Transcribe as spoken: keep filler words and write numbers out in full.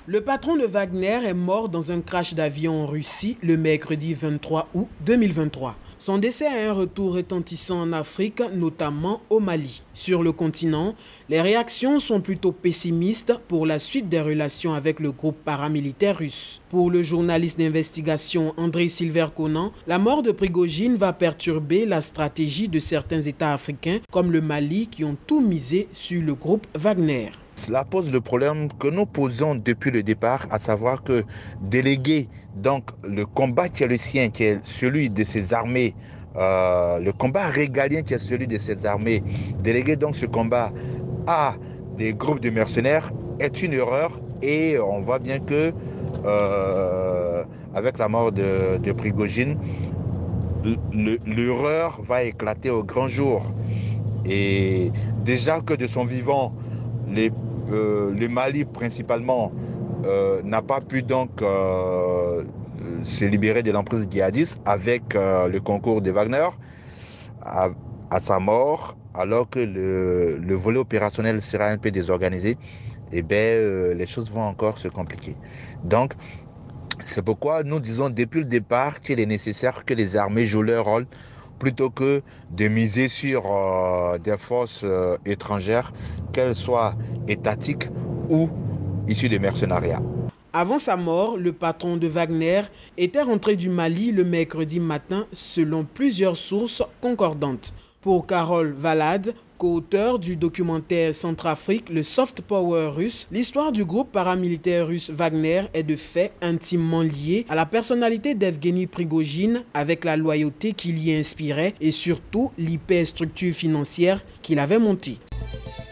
Le patron de Wagner est mort dans un crash d'avion en Russie le mercredi vingt-trois août deux mille vingt-trois. Son décès a un retour retentissant en Afrique, notamment au Mali. Sur le continent, les réactions sont plutôt pessimistes pour la suite des relations avec le groupe paramilitaire russe. Pour le journaliste d'investigation Andrei Silver-Conan, la mort de Prigojine va perturber la stratégie de certains États africains comme le Mali qui ont tout misé sur le groupe Wagner. Cela pose le problème que nous posons depuis le départ, à savoir que déléguer donc le combat qui est le sien, qui est celui de ces armées, euh, le combat régalien qui est celui de ces armées, déléguer donc ce combat à des groupes de mercenaires est une erreur, et on voit bien que euh, avec la mort de, de Prigojine, l'erreur va éclater au grand jour. Et déjà que de son vivant, les, euh, le Mali principalement euh, n'a pas pu donc euh, se libérer de l'emprise djihadiste avec euh, le concours de Wagner à, à sa mort, alors que le, le volet opérationnel sera un peu désorganisé, et bien euh, les choses vont encore se compliquer. Donc c'est pourquoi nous disons depuis le départ qu'il est nécessaire que les armées jouent leur rôle, plutôt que de miser sur euh, des forces euh, étrangères, qu'elles soient étatiques ou issues des mercenariats. Avant sa mort, le patron de Wagner était rentré du Mali le mercredi matin selon plusieurs sources concordantes. Pour Carole Valade, co-auteur du documentaire Centrafrique, le soft power russe, l'histoire du groupe paramilitaire russe Wagner est de fait intimement liée à la personnalité d'Evgeny Prigojine, avec la loyauté qui l'y inspirait et surtout l'hyperstructure financière qu'il avait montée.